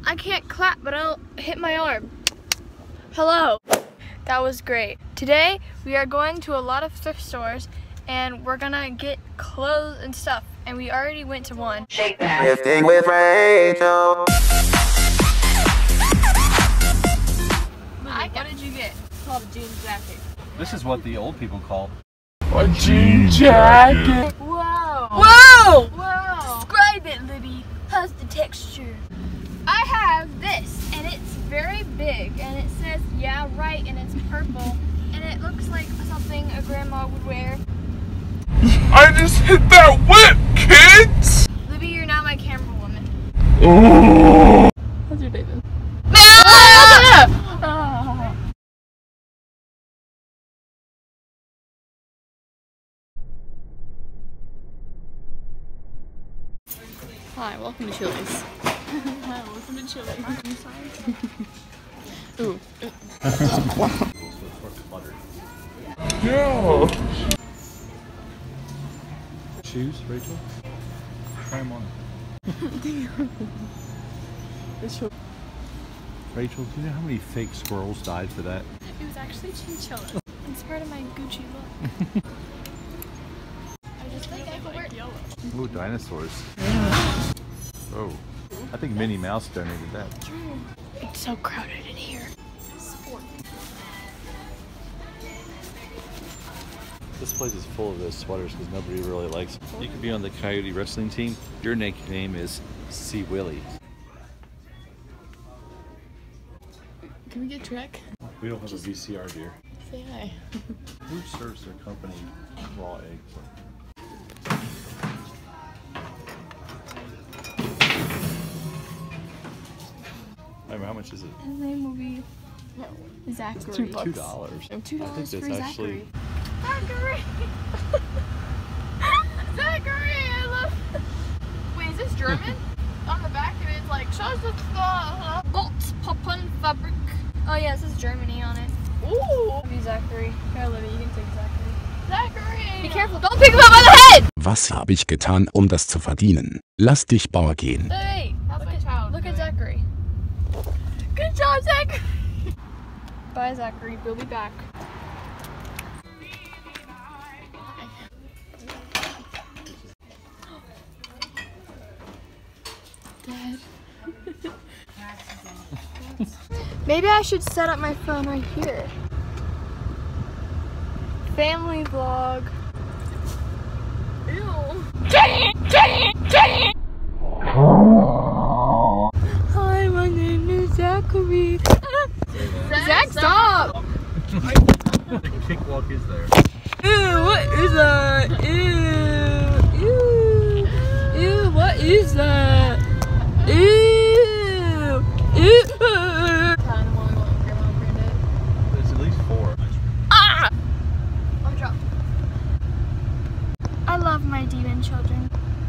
I can't clap, but I'll hit my arm. Hello. That was great. Today, we are going to a lot of thrift stores and we're gonna get clothes and stuff. And we already went to one. Shake that. Lifting with Rachel. What did you get? It's called a jean jacket. This is what the old people call a jean jacket. Whoa. Whoa! Whoa! Describe it, Libby. How's the texture? I have this, and it's very big, and it says, yeah, right, and it's purple, and it looks like something a grandma would wear. I just hit that whip, kids! Libby, you're not my camera woman. Oh. How's your day then? Hi, welcome to Chili's. Hi, welcome to Chili's. I'm sorry. Ooh. Yeah. shoes, Rachel. Try them on. Rachel, do you know how many fake squirrels died for that? It was actually chinchillas. It's part of my Gucci look. I just think I could wear yellow. Ooh, dinosaurs. Oh, I think Minnie Mouse donated that. It's so crowded in here. Sport. This place is full of those sweaters because nobody really likes them. You could be on the Coyote wrestling team. Your nickname is C. Willie. Can we get Trek? We don't have a VCR, dear. Say hi. Who serves their company raw eggs? How much is it? His name will be Zachary. $2. $2 for Zachary. Zachary! Zachary, I love. Wait, is this German? On the back of it, it's like Goldspappenfabrik. Oh yeah, it says Germany on it. Ooh! Be Zachary. Here, Libby, you can take Zachary. Zachary! Be careful! Don't pick him up by the head! Was habe ich getan, um das zu verdienen? Lass dich Bauer gehen. Hey, look at Zachary. Good job, Zachary. Bye, Zachary. We'll be back. Dad. Maybe I should set up my phone right here. Family vlog. Ew. Hi, my name is Zachary. Zach, stop! The cakewalk is there. Ew, what is that? Ew, ew, ew, what is that? Ew, ew. There's at least 4. Ah! I'm dropped. I love my demon children.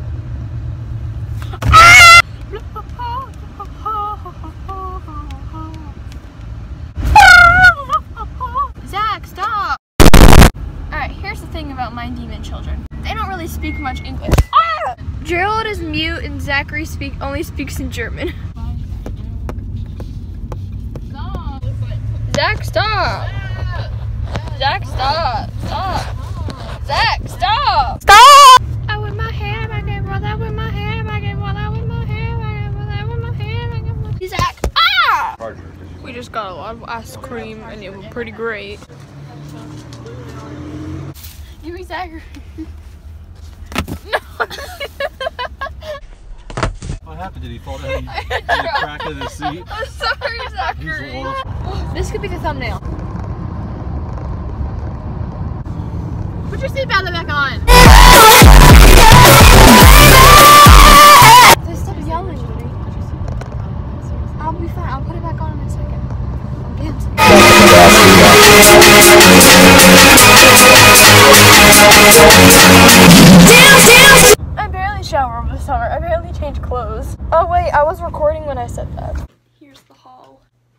Ah! Zach, stop! Alright, here's the thing about my demon children. They don't really speak much English. Ah! Gerald is mute and Zachary only speaks in German. Zach, stop! Zach, stop! Stop! Zach, stop! Stop! I with my hair back and forth, I with my hair back and forth, I with my hair back and forth, I with my hair back and forth. Zach! Ah! We just got a lot of ice cream and it was pretty great. Give me Zachary. No! What happened? Did he fall down? Did he crack in his seat? I'm sorry, Zachary. This could be the thumbnail. Put your seatbelt back on. They stop yelling at me. I'll be fine. I'll put it back on in a second. I'm dancing. I barely shower over the summer. I barely change clothes. Oh wait, I was recording when I said that. Here's the haul.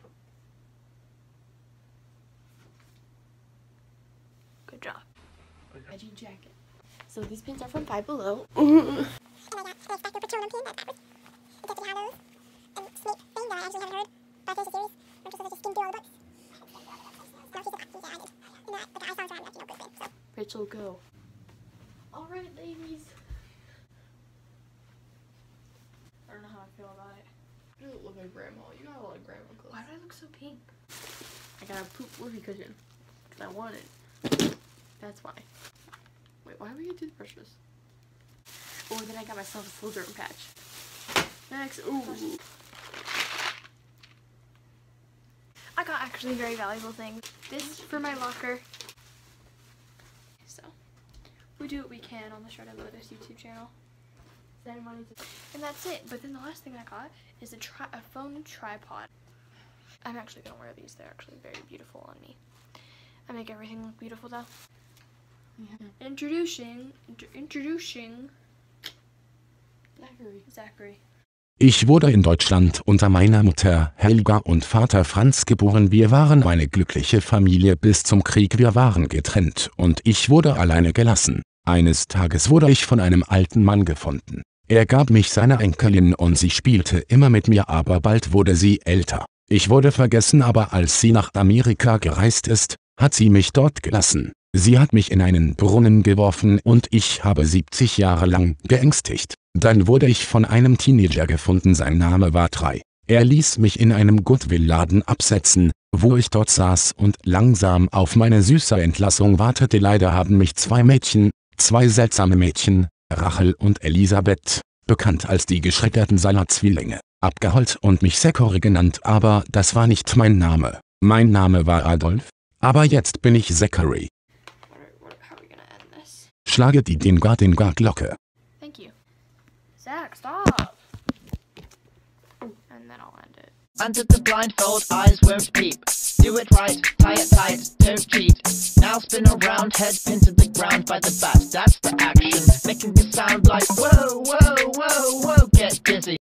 Good job. A jean jacket. So these pins are from Five Below. Oh my god, I expect your picture Olympian, but that was, you get to have those, and Snape, actually haven't heard, but there's a series where she's supposed to skim through all the books. No, she's just, yeah, I did. And the guy sounds around like, good thing, so. Rachel, go. All right, ladies. I don't know how I feel about it. You don't look like grandma. You got a lot of grandma clothes. Why do I look so pink? I got a poop whoopee cushion because I want it. That's why. Wait, why are we gonna toothbrushes? Oh, then I got myself a Slytherin patch. Next, ooh. I got actually very valuable things. This for my locker. So, we do what we can on the Shredded Lotus YouTube channel. And that's it. But then the last thing I got is a phone tripod. I'm actually gonna wear these. They're actually very beautiful on me. I make everything look beautiful though. Yeah. Introducing Zachary. Ich wurde in Deutschland unter meiner Mutter Helga und Vater Franz geboren. Wir waren eine glückliche Familie bis zum Krieg. Wir waren getrennt und ich wurde alleine gelassen. Eines Tages wurde ich von einem alten Mann gefunden. Er gab mich seiner Enkelin und sie spielte immer mit mir, aber bald wurde sie älter. Ich wurde vergessen, aber als sie nach Amerika gereist ist, hat sie mich dort gelassen. Sie hat mich in einen Brunnen geworfen und ich habe 70 Jahre lang geängstigt. Dann wurde ich von einem Teenager gefunden, sein Name war Trey. Er ließ mich in einem Goodwill-Laden absetzen, wo ich dort saß und langsam auf meine süße Entlassung wartete. Leider haben mich zwei seltsame Mädchen, Rachel und Elisabeth, bekannt als die geschredderten Salat-Zwillinge, abgeholt und mich Zachary genannt, aber das war nicht mein Name. Mein Name war Adolf, aber jetzt bin ich Zachary. How are we gonna end this? Schlage die Dinga-Glocke. Thank you. Zach, stop! And then I'll end it. Under the blindfold, eyes won't peep. Do it right, tie it tight, don't cheat. Now spin around, head pinned to the ground by the bat. That's the action, making it sound like whoa, whoa, whoa, whoa. Get dizzy.